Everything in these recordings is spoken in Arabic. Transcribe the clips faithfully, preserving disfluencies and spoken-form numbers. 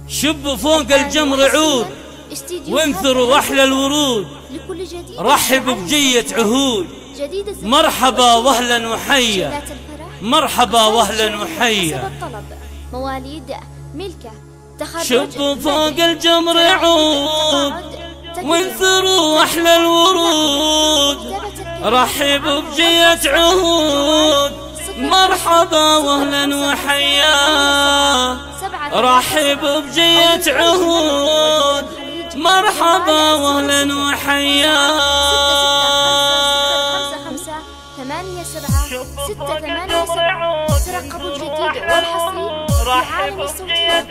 شب فوق الجمر عود وانثروا أحلى الورود. رحب بجية عهود، مرحبا واهلا وحيا، مرحبا واهلا وحيا. مواليد ملكة شب فوق الجمر عود وانثروا أحلى الورود. رحب بجية عهود، مرحبا واهلا وحيا. رحب بجية عهود، مرحبا واهلا وحيا. ثمانية سبعة ستة ثمانية سبعة. ترقبوا الجديد والحصري في عالم الصوتيات.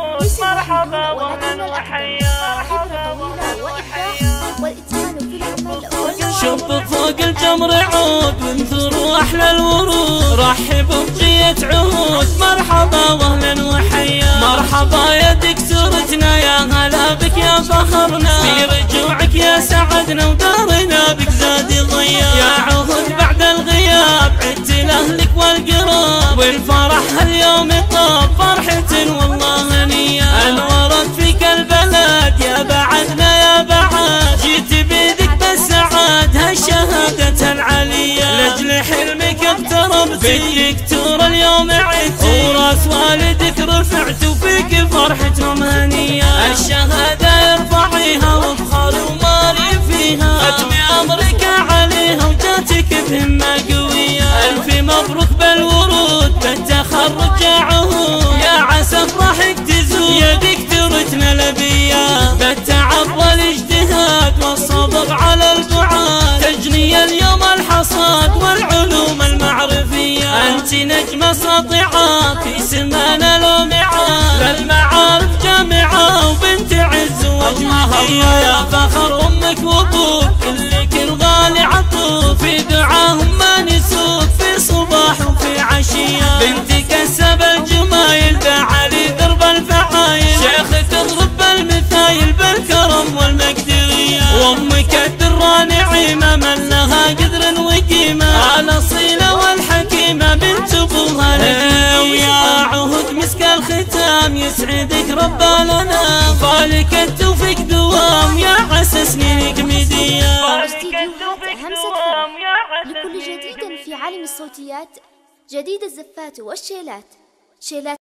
مرحبا واهلا وحيا. خبرة طويلة وإبداع والإتقان في العمل. شب فوق الجمر عود وانثروا أحلى الورود. رحب بجية عهود، مرحبا واهلا وحيا. مرحبا يا دكتورتنا، يا هلا بك يا فخرنا. في رجوعك يا سعدنا ودارنا بك زاد ضيا. يا عهود بعد الغياب عدت لأهلك والقراب، والفرح هاليوم طاب فرحة والله هنية. انورت فيك البلد يا بعدنا يا بعد، جيت بيدك بالسعاد هالشهادة العليا. لأجل حلمك اقتربت بالدكتور اليوم عدت، وراس والدك رفعت وفيك فرحة ومهنية. الشهادة يرفعيها وافخري وماري فيها، ختمي امرك عليها وجاتك بهمة قوية. الف مبروك بالورود بالتخرج يا عهود، يا عسى افراحك تزود يا دكتورتنا الابية. بالتعب والاجتهاد والصبر على البعاد، تجني اليوم الحصاد والعلوم المعرفية. انت نجمة ساطعة في سمانا لومعة، للمعارف جامعة وبنت عز وجمهية. يا فخر امك وابوك كلك الغالي عطوك، في دعاهم ما نسوك في صباح وفي عشية. بنتك كسب الجمايل بعلي درب الفعايل، شيخ تضرب بالمثايل بالكرم والمقدرية. وامك الدرة نعيمة من لها قدر وقيمة، الاصيلة والحكيمة بنت ابوها نجمة. ويا عهود مسك الختام يسعدك رب لنا، فالك التوفيق دوام يا عسى سنينك مدية. لكل جديد في عالم الصوتيات، جديد الزفات والشيلات. شيلات